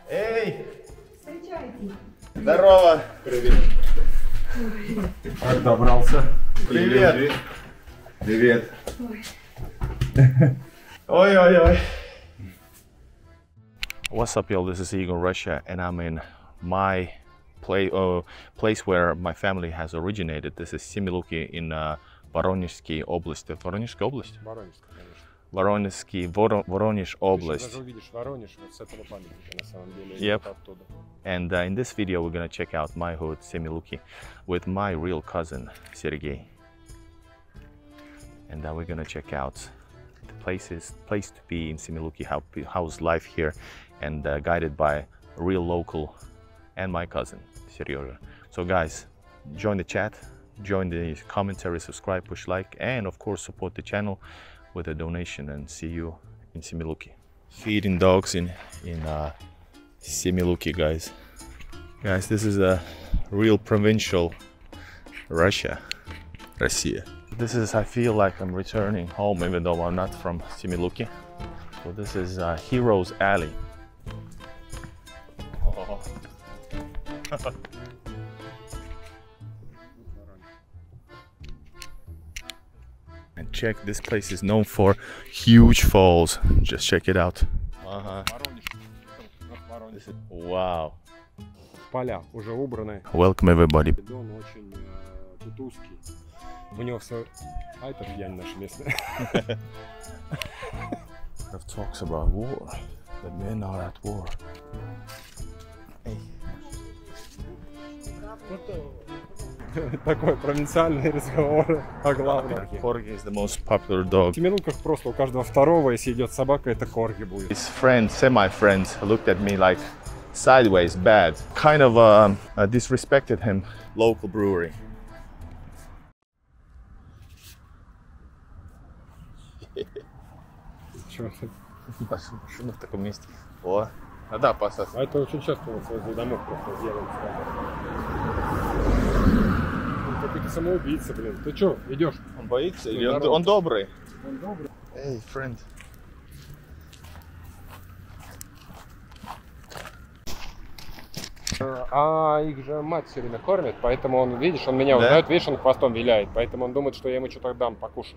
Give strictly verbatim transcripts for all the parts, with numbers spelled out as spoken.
Эй! Встречайте. Здорово! Привет. Как добрался? Привет! Привет. Ой-ой-ой! What's up, y'all? This is Igor, Russia, and I'm in my play, uh, place where my family has originated. This is Semiluki in uh, Voronezhsky Oblast. Voronezhская область? Воронежская, конечно. Voronezhsky, Voro Voronezh Ты Oblast. даже увидишь Воронеж вот с этого памятника, на самом деле, Yep. вот оттуда. And uh, in this video, we're gonna check out my hood, Semiluki, with my real cousin, Sergey. And uh, we're gonna check out the places, place to be in Semiluki, how, how's life here, and uh, guided by a real local and my cousin, Seryoja. So guys, join the chat, join the commentary, subscribe, push like, and of course support the channel with a donation, and see you in Semiluki. Feeding dogs in, in uh, Semiluki, guys. Guys, this is a real provincial Russia, Россия. This is, I feel like I'm returning home, even though I'm not from Semiluki. So this is uh, Heroes Alley. Oh. And check, this place is known for huge falls. Just check it out. Uh-huh. Воронеж. Воронеж. Wow. Поля уже убраны. Welcome everybody. Он очень э, тут узкий. У него все... А это пьянь наша местная. Of talks about war. The men are at war. Hey. Такой провинциальный разговор о главном. Corgi is the most popular dog. В Семилуках просто у каждого второго, если идет собака, это корги будет. His friend, semi-friend, looked at me like sideways, bad. Kind of uh, uh, disrespected him. Local brewery. Чё ты? Шумно в таком месте. О, а да, пасас. А это очень часто у нас возле домов просто делают. Он какой-то самоубийца, блин. Ты чё, идешь? Он боится или Ну, он, здорово. он добрый? Он добрый. Эй, friend. А их же мать все время кормит, поэтому он, видишь, он меня Да? узнает, видишь, он хвостом виляет, поэтому он думает, что я ему что-то дам покушать.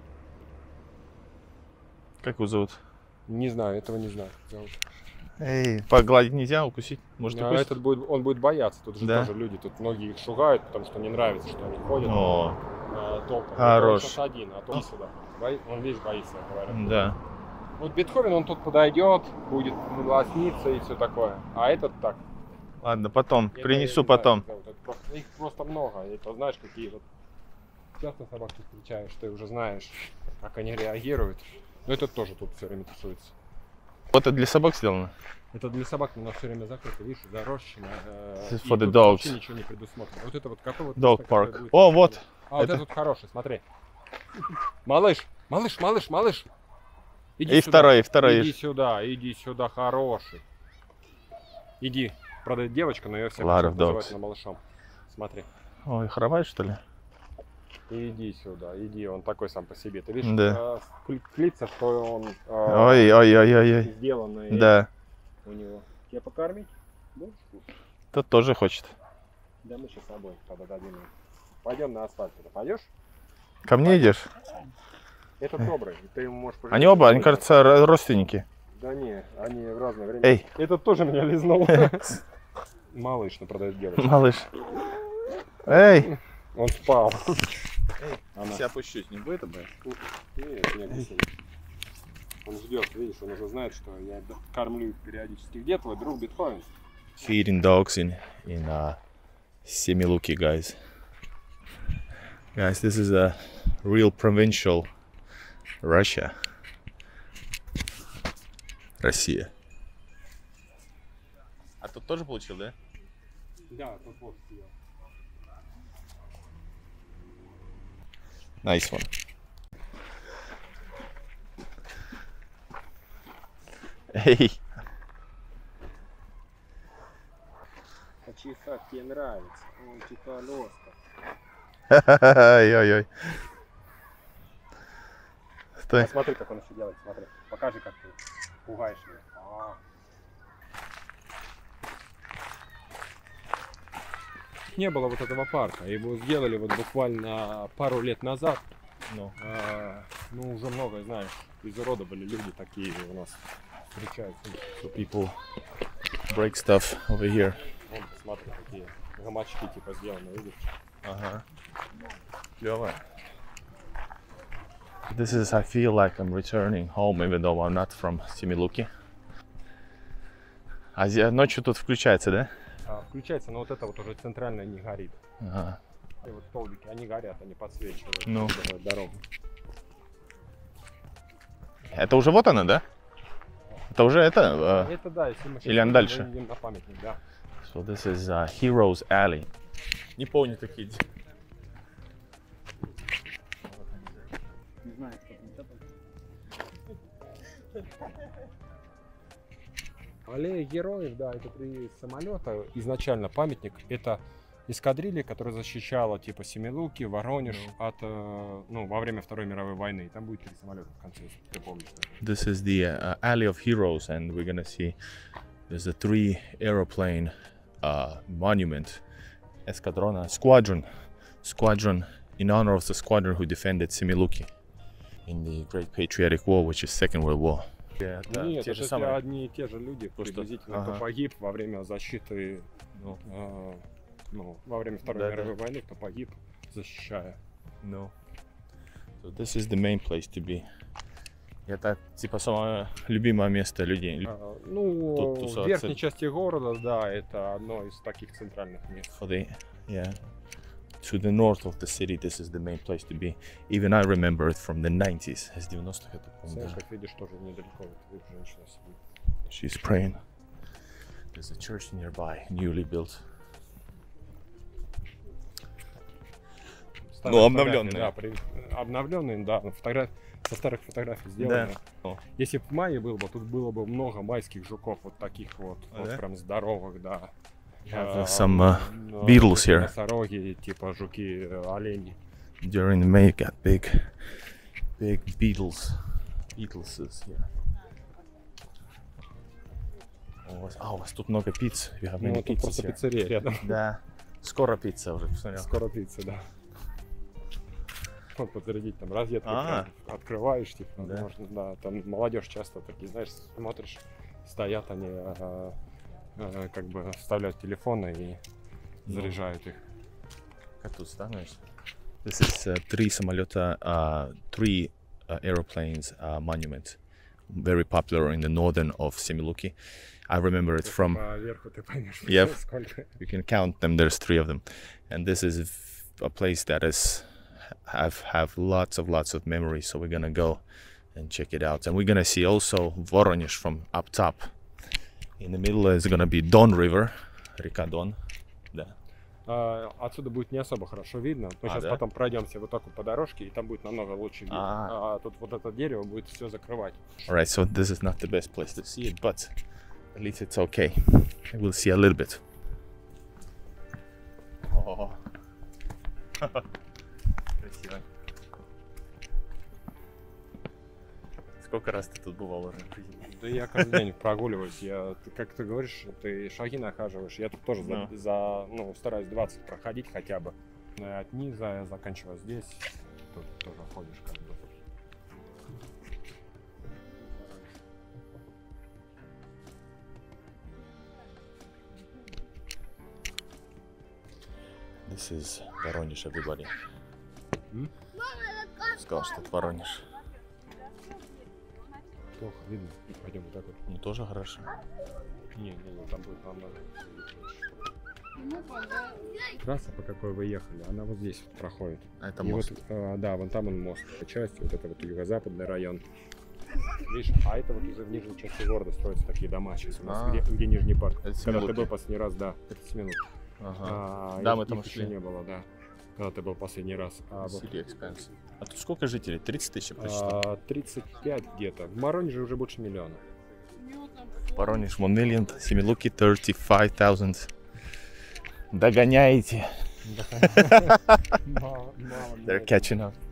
Как его зовут? Не знаю, этого не знаю. зовут. Эй, погладить нельзя, укусить? Может, А укусить? этот будет, он будет бояться, тут же Да? тоже люди, тут многие их шугают, потому что не нравится, что они ходят О, а, толпом. Хорош. Он сейчас один, а то сюда. Бо- Он, видишь, боится, я говорю. да. Вот Бетховен, он тут подойдет, будет лосниться и все такое. А этот так. Ладно, потом. Это Принесу я не потом. знаю, это просто- их просто много. И то знаешь, какие вот часто собак ты встречаешь, ты уже знаешь, как они реагируют. Но этот тоже тут все время тусуется. Вот это для собак сделано. Это для собак, но все время закрыто, видишь, зарощено. э, This is и for the тут dogs. вообще ничего не предусмотрено. Вот это вот какой вот Dog место, которое park. будет- О, вот. А вот это- этот хороший, смотри. Малыш, малыш, малыш, малыш. Иди И сюда. второй, и второй. Иди сюда, иди сюда, хороший. Иди. Правда, это девочка, но ее все Lot of называют dogs. на малышом. Смотри. Ой, хромает, что ли? Иди сюда, иди, он такой сам по себе. Ты видишь, Да. э, кли- клица, что он э, Ой, ой, ой, ой, ой. сделанный Да. у него. Тебя покормить? Будешь кушать? Тот тоже хочет. Да мы сейчас с собой тогда дадим ему. Пойдем на асфальт. Туда. Пойдешь? Ко мне идешь? Этот добрый, и ты ему можешь пожелать. Они оба, они, кажется, ро- родственники. Да не, они в разное время. Эй. Этот тоже меня лизнул. Малыш, ну продает девочку. Малыш. Эй! Он спал. Эй, Она. себя опущусь, не будет об этом? Нет, не объясни. Он ждет, видишь, он уже знает, что я д- кормлю их периодически. Где твой друг Бетховен? Feeding dogs in, in uh, Semiluki, guys. Guys, this is a real provincial Russia. Россия. А тут тоже получил, да? Да, тут вот съел. Nice one. Эй, Чиха, тебе нравится. Он типа лоска. ой-ой-ой. Стой. Посмотри, как он еще делает, смотри. Покажи, как ты пугаешь его. А. не было вот этого парка. Его сделали вот буквально пару лет назад. No. А, ну, уже много, знаешь, изуродовали люди такие у нас встречаются. So people break stuff over here. Вон, посмотри, какие гамачки типа сделаны, видишь? Ага. Клево. This is, I feel like I'm returning home, even though I'm not from Semiluki. А зе- ночью тут включается, да? А, включается, но вот это вот уже центральная не горит. Ага. И вот столбики, они горят, они подсвечивают Ну. э, дорогу. Это уже вот она, да? Это уже это? э, Это да, если мы Или он дальше? идем на памятник, да. So this is uh, Heroes Alley. Не помню такие. Аллея героев, да, это три самолета. Изначально памятник это эскадрилья, которая защищала типа Семилуки, Воронеж от, э, ну, во время Второй мировой войны. И там будет три самолета в конце, если ты помнишь. This is the uh, Alley of Heroes, and we're gonna see there's a three aeroplane uh, monument, Escadrona, squadron, squadron in honor of the squadron who defended Semiluki in the Great Patriotic War, which is Second World War. Yeah, Нет, те же это самые. одни и те же люди, Просто- приблизительно, ага. кто погиб во время защиты, Ну, э, ну, во время Второй Да-да. мировой войны, кто погиб, защищая. no. So this is the main place to be. Это типа самое любимое место людей. А, ну, Тут в тусоваться. верхней части города, да, это одно из таких центральных мест. For the yeah, to the north of the city, this is the main place to be. Even I remember it from the nineties. С девяностых это помню. Знаешь, даже. как видишь, тоже недалеко вот видишь, женщина сидит. She's praying. There's a church nearby, newly built. Старые Ну, фотографии, обновленные. Да, при- обновленные, да, но фотограф... со старых фотографий сделаны. О. Если бы в мае был бы, тут было бы много майских жуков, вот таких вот, А, вот да? прям здоровых, да. have А, some, uh, ну, beetles here. Носороги, типа жуки, э, олени. During May, got big, big beetles. Beetles is here. О, у вас, а, у вас тут много пиц. You have Ну, many вот тут pizzas просто here. пиццерия рядом. Да. Скоро пицца уже, посмотрел. Скоро пицца, да. Вот подзарядить там розетку, А. прям открываешь, типа, Да. можно, да, там молодежь часто такие, знаешь, смотришь, стоят они, а, а, как бы вставляют телефоны и Ну. заряжают их. Как тут становишься? This is uh, three самолета, uh, three uh, airplanes uh, monument, very popular in the northern of Semiluki. I remember it from. Поверху ты поймешь, Yep. сколько. You can count them. There's three of them, and this is a place that is have have lots of lots of memories. So we're gonna go and check it out, and we're gonna see also Voronezh from up top. In the middle is gonna be Don River, река Дон. Да. А, отсюда будет не особо хорошо видно. Мы А, сейчас да? потом пройдемся вот так вот по дорожке, и там будет намного лучше видно. А. А тут вот это дерево будет все закрывать. All right, so this is not the best place to see it, but at least it's okay. We'll see a little bit. Oh. Красиво. Сколько раз ты тут бывал уже в жизни? Да я каждый день прогуливаюсь. Я, ты, как ты говоришь, ты шаги нахаживаешь. Я тут тоже за, Ну. за, ну, стараюсь двадцать проходить хотя бы. Э, От низа я заканчиваю здесь. Тут тоже ходишь как бы. This is Воронеж, everybody. М? Сказал, что это Воронеж. Плохо видно. Пойдем вот так вот. Ну тоже хорошо. Не, не, не, там будет намного лучше. Трасса, по какой вы ехали, она вот здесь вот проходит. А это И мост. вот, э, да, вон там он мост. Часть, вот это вот юго-западный район. Видишь, а это вот уже в нижней части города строятся такие дома сейчас у нас, А. где, где Нижний парк. Это Когда Семилуки. ты был последний раз, да, это Семилуки. Ага. А, Да, их- мы там их еще шли. не было, да. Когда ты был последний раз. А, вот, City expense. А тут сколько жителей? тридцать тысяч прочитал. а, тридцать пять где-то. В Воронеже уже больше миллиона. Воронеж one million, Семилуки thirty-five thousand. Догоняете. Мало, мало. They're catching up.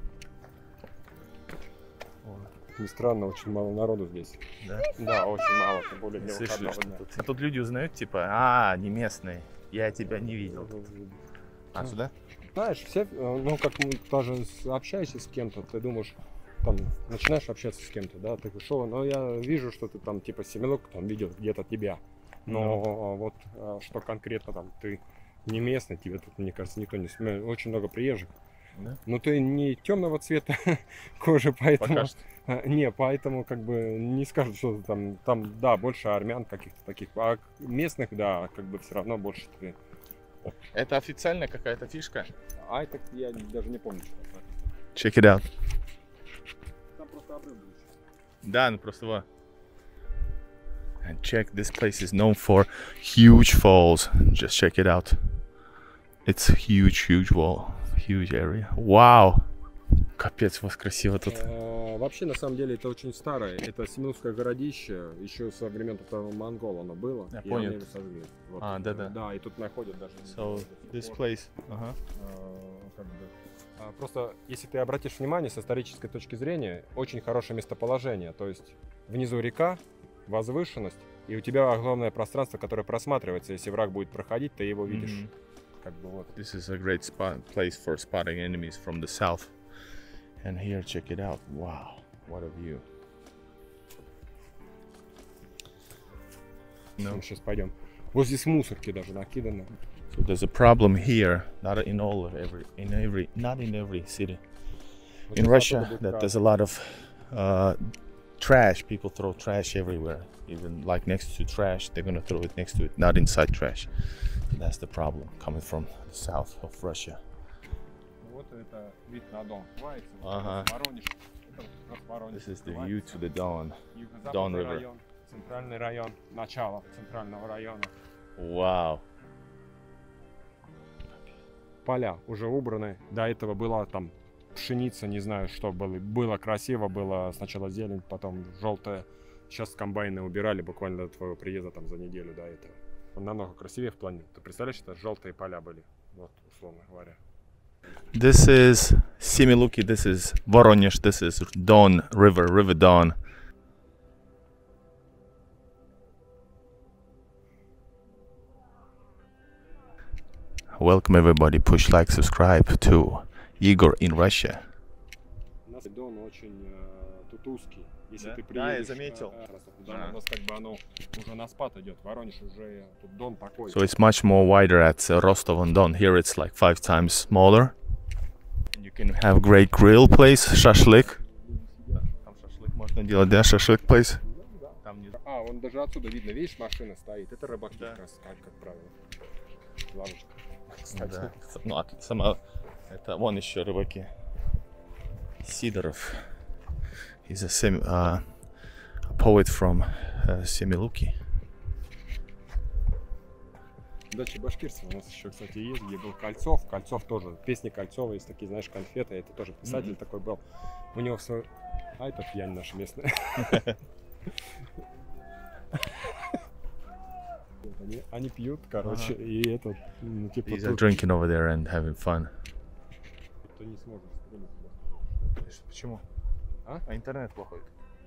Не странно, очень мало народу здесь. Да? Да, очень мало, тем более для Слышали, выходного что дня. тут? И тут люди узнают, типа, а, не местные. Я тебя не видел. А, сюда? Знаешь, все, э, ну, как мы даже с- общаешься с кем-то, ты думаешь, там, начинаешь общаться с кем-то, да, ты что, ну, я вижу, что ты там, типа, семилок там видел где-то тебя, но а, вот, а, что конкретно там, ты не местный, тебе тут, мне кажется, никто не смеет, очень много приезжих, Да? но ты не темного цвета кожи, поэтому, Пока что. а, не, поэтому, как бы, не скажут, что ты там, там, да, больше армян каких-то таких, а местных, да, как бы, все равно больше ты, Это официальная какая-то фишка? а это я даже не помню, что это. Check it out. Там просто обрыв был. Да, ну просто вот. And check, this place is known for huge falls. Just check it out. It's a huge, huge wall, huge area. Wow! Капец, у вас красиво тут. А, Вообще, на самом деле, это очень старое. Это Семилукское городище. Еще со времен второго монгола оно было. Я и понял. они его сожгли. Вот. А, да-да. Да, и тут находят даже... So, this place. Uh-huh. А, как бы, а, Просто, если ты обратишь внимание, с исторической точки зрения, очень хорошее местоположение. То есть, внизу река, возвышенность, и у тебя огромное пространство, которое просматривается. Если враг будет проходить, ты его видишь. Mhm. Как бы вот. This is a great spot, place for spotting enemies from the south. And here, check it out. Wow, what a view. No. Мы сейчас пойдем. Вот здесь мусорки даже накиданы. So there's a problem here, not in all of every, in every, not in every city. Вот In здесь Russia, оттуда that будет there's a lot of uh, trash. People throw trash everywhere. Even like next to trash, they're gonna throw it next to it, not inside trash. That's the problem coming from the south of Russia. Вот это вид на Дон. Ага. Воронеж. Это вот Воронеж. This is the view to the Don. Юго-западный Don River. район, центральный район, начало центрального района. Wow. Поля уже убраны. До этого была там пшеница, не знаю, что было. Было красиво, было сначала зелень, потом желтая. Сейчас комбайны убирали буквально до твоего приезда там за неделю до этого. Намного красивее в плане. Ты представляешь, это желтые поля были. Вот, условно говоря. This is Semiluki, this is Voronezh, this is Don River, River Don. Welcome everybody, push like, subscribe to Igor in Russia. У нас Дон очень э, тут узкий. Если Да? ты Да, я приедешь, заметил. э, э, да, А. у нас как бы оно уже на спад идет. Воронеж уже тут Дон такой. So it's much more wider at uh, Rostov-on-Don. Here it's like five times smaller. And you can have great grill place, shashlik. Там шашлык можно делать, да, шашлык place. Там не... А, вон даже отсюда видно, видишь, машина стоит. Это рыбаки, Да. как, раз, как, как правило. Лавочка. Кстати. Да. Ну, а тут сама... Это вон еще рыбаки. Сидоров. He's a, sem, uh, a poet from uh, Semiluki. Дача башкирцев у нас еще, кстати, есть, где был Кольцов. Кольцов тоже, песни Кольцова есть такие, знаешь, конфеты. Это тоже писатель Мгм. такой был. У него все... А это пьянь наша местная. Они, они пьют, короче, и это, ну, типа, He's uh, тут drinking over there and having fun. ты не сможешь стрелять. Почему? А? А интернет плохой.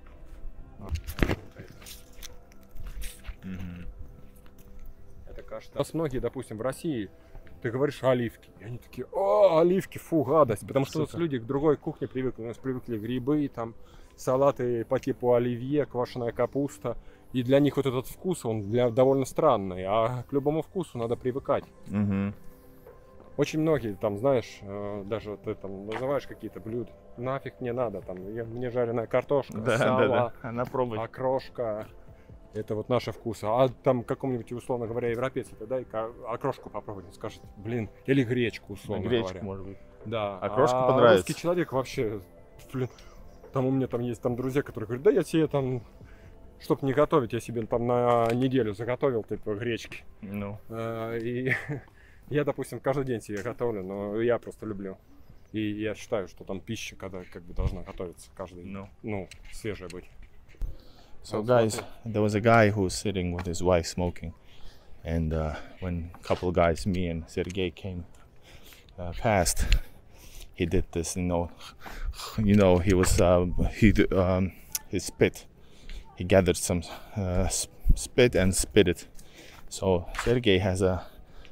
Мгм. Это кашта. У нас многие, допустим, в России, ты говоришь оливки, и они такие, о, оливки, фу, гадость, потому что у нас Сука. люди к другой кухне привыкли, у нас привыкли грибы, там, салаты по типу оливье, квашеная капуста, и для них вот этот вкус, он для, довольно странный, а к любому вкусу надо привыкать. Мгм. Очень многие, там, знаешь, э, даже ты там называешь какие-то блюда, нафиг мне надо, там, я- мне жареная картошка, Да, сало, да, да. Она пробует. окрошка. Это вот наши вкусы. А там какому-нибудь, условно говоря, европейцу, ты дай окрошку попробуй, он скажет, блин, или гречку, условно Гречка, говоря. может быть. Да. Окрошка а понравится. русский человек вообще, блин, там у меня там есть там друзья, которые говорят, да я себе там, чтоб не готовить, я себе там на неделю заготовил, типа, гречки. Ну. А, И я, допустим, каждый день себе готовлю, но я просто люблю. И я считаю, что там пища, когда как бы должна готовиться каждый, Ну. ну, свежая быть. So Вот guys, смотри. there was a guy who was sitting with his wife smoking, and uh, when a couple of guys, me and Sergey, came uh, past, he did this. You know, you know, he was um, he d- um, he spit. He gathered some uh, s- spit and spit it. So Sergey has a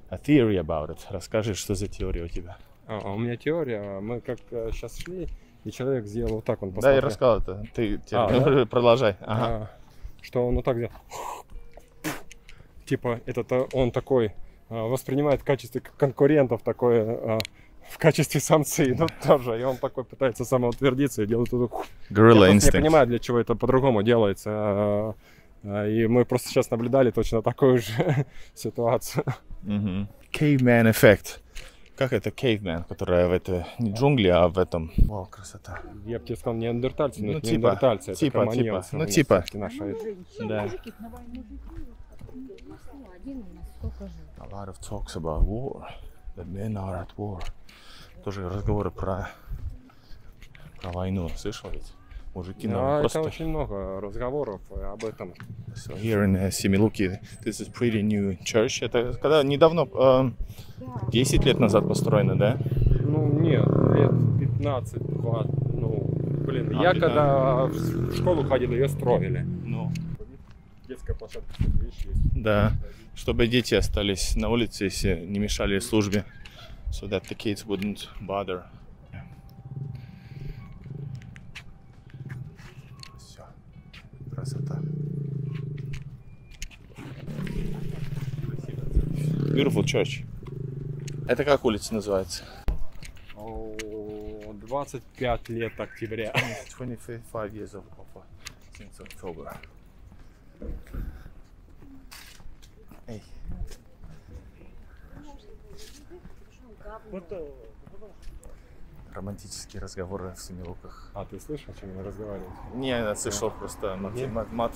a theory about it. Расскажи, что за теория у тебя? А, а у меня теория, мы как сейчас шли, и человек сделал вот так, он Да, посмотрел. я рассказал это. Ты А, теперь продолжай. Ага. А, что он вот так сделал. Типа, этот, а, он такой а, воспринимает в качестве конкурентов такое, а, в качестве самцы, ну тоже, и он такой пытается самоутвердиться и делает это. Gorilla Я просто instinct. не понимаю, для чего это по-другому делается. а, а, И мы просто сейчас наблюдали точно такую же ситуацию. Мгм. Caveman эффект. Как это caveman, которая в это не джунгли, а в этом. О, красота. Я бы тебе сказал неандертальцы, но Ну, это типа, неандертальцы, типа, это кроманьонцы. типа, ну, у нас типа. всё-таки наши это. Да. Мужики, на войну мужики, ну, один у нас сколько жил. A lot of talks about war. The men are at war. Тоже разговоры про, про войну. Слышал ведь? Мужики нам Да, просто... это очень много разговоров об этом. So here in uh, Семилуки, this is pretty new church. Это когда недавно, э, десять лет назад построено, да? Ну, нет, лет пятнадцать-двадцать. Ну, блин, А, я пятнадцать. когда в школу ходил, ее строили. Ну. Детская площадка, видишь, есть. Да. Чтобы дети остались на улице, если не мешали службе. So that the kids wouldn't bother. Все. Красота. Beautiful church. Это как улица называется? О, двадцать пять лет октября. twenty-five years of, of uh, since October. Эй. Романтические разговоры в Семилуках. А ты слышал, о чем я разговаривал? Не, я слышал просто мат, Нет? мат, мат.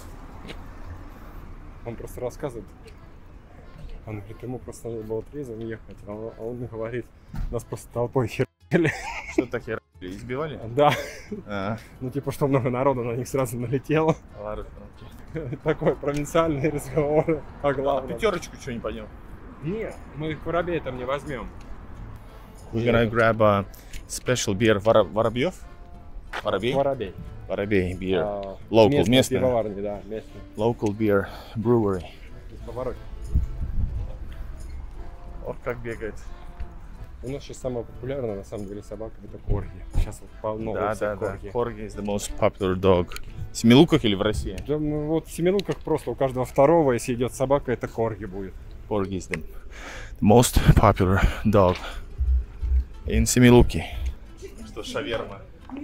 Он просто рассказывает. Он говорит, ему просто надо было трезвым ехать, а он, а он говорит, нас просто толпой херили. Что такие избивали? Да, А, ну типа, что много народу на них сразу налетело. ладно, окей. Такой провинциальный разговор о А главном. пятерочку что не пойдем? Нет, мы их воробей там не возьмем. We're gonna grab a special beer. Вора- Воробьев? Воробей? Воробей. Воробей beer. А, Local, местная местная. пивоварня, да, местная. Local beer brewery. Из Баварии. Вот как бегает. У нас сейчас самая популярная, на самом деле, собака это корги. Сейчас вот полно Да, всех да, да. корги. Корги is the most popular dog. В Семилуках или в России? Да, ну, вот в Семилуках просто у каждого второго, если идет собака, это корги будет. Corgi is the most popular dog in Семилуки. Что, шаверма?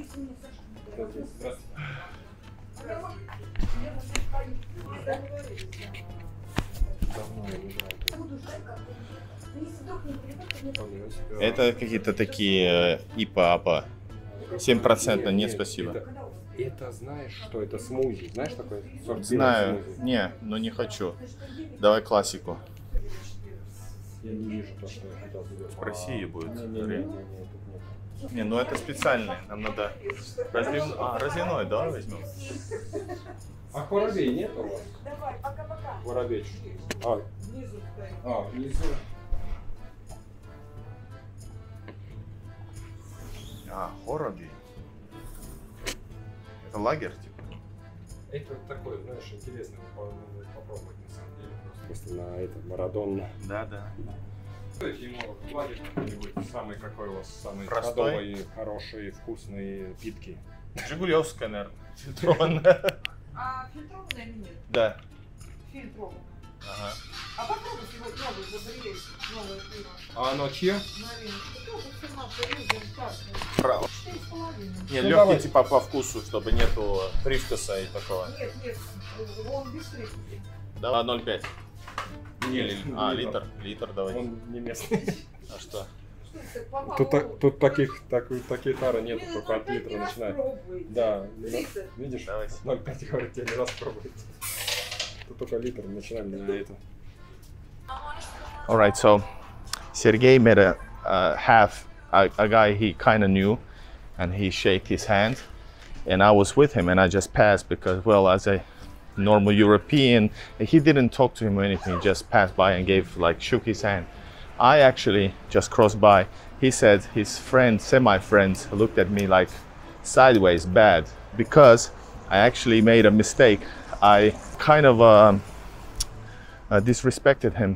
Это какие-то такие э, ипа-апа. семь процентов, нет, спасибо. Это, это знаешь, что это смузи? Знаешь такой сорт Знаю, белого смузи? не, но не хочу. Давай классику. Я не вижу то, что я хотел тебе. В России будет. Не, не, не, не, не, тут нет. Не, ну это специальный. Нам надо разлив... а, разливной, да, возьмем? А воробей нет у вас? Давай, пока-пока. Воробей. А, внизу. А, внизу. А, хороби. Это лагерь, типа? Это такое, знаешь, интересно попробовать на самом деле. Просто на этом Марадонна. Да, да. Ему лагерь какой-нибудь самый, какой у вас самый Простой? ходовый, хороший, вкусный, питки. Жигулевская, наверное. Фильтрованная. А фильтрованная или нет? Да. Фильтрованная. Ага. А попробуй сегодня новый забрелись, новое пиво. А оно чье? Новиночка. Тоже все наши люди, красные. Право. Четыре с половиной. Не, Ну, легкий давай. типа по вкусу, чтобы нету привкуса и такого. Нет, нет, он без привычки. Да, ноль пять. Нет, А, литр. литр. Литр давай. Он не местный. А что? Что это, попало? Тут, так- тут таких, так, такие тары нету, Не, только ну, от литра пять раз начинает. пробуйте. Да, Литр. ну, видишь, Давайте. ноль пять говорит, тебе не раз пробует. Тут только литр начинаем на это. All right, so Sergey met a uh, half a, a guy he kind of knew, and he shake his hand, and I was with him, and I just passed because, well, as a normal European, he didn't talk to him or anything. He just passed by and gave like shook his hand. I actually just crossed by. He said his friend, semi-friend, looked at me like sideways bad because I actually made a mistake. I kind of um, uh, disrespected him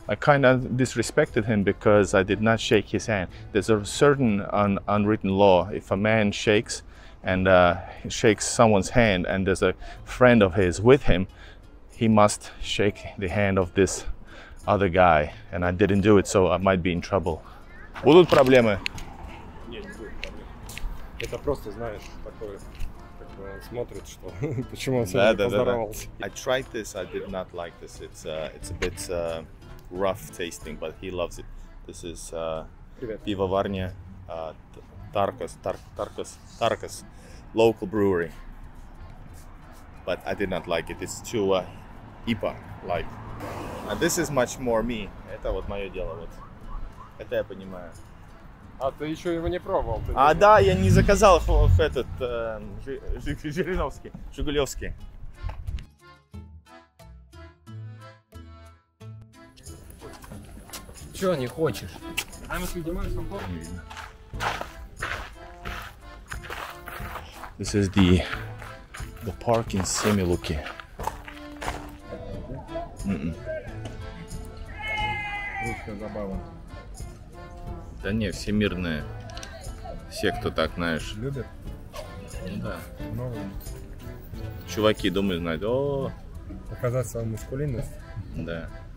I kind of disrespected him because I did not shake his hand. There's a certain un unwritten law. If a man shakes and uh, shakes someone's hand and there's a friend of his with him, he must shake the hand of this other guy. And I didn't do it, so I might be in trouble. Будут проблемы? Нет, не будет проблем. Это просто, знаешь, такое, как бы он смотрит, что почему он Да, сегодня да, да, да. поздоровался. I tried this. I did not like this. It's uh, it's a bit uh, rough tasting, but he loves it. This is uh, Привет. Pivovarnia, uh, Tarkas, Tar Tarkas, Tarkas, local brewery. But I did not like it. It's too uh, I P A-like. And this is much more me. Это вот мое дело. Вот. Это я понимаю. А ты еще его не пробовал? Ты А не- да, я не заказал ф- ф- этот э, Жи- Жи- Жириновский, Жигулевский. Чего не хочешь? А мы снимаем сам план? This is the the park in Semiluki. Mm-mm. Русская забава. Да не, всемирная. Все, кто так, знаешь. Любят? Ну да. Новые. Чуваки, думаю, знают. О, Показать свою мускулинность. да.